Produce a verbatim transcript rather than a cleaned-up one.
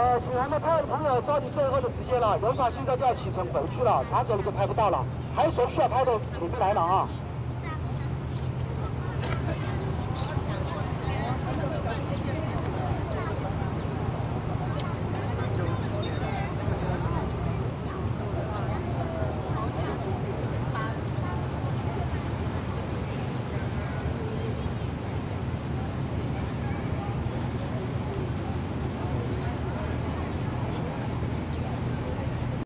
呃，请我们拍的朋友抓紧最后的时间了，有法现在就要启程回去了，查者就拍不到了，还有所需要拍的，请进来了啊。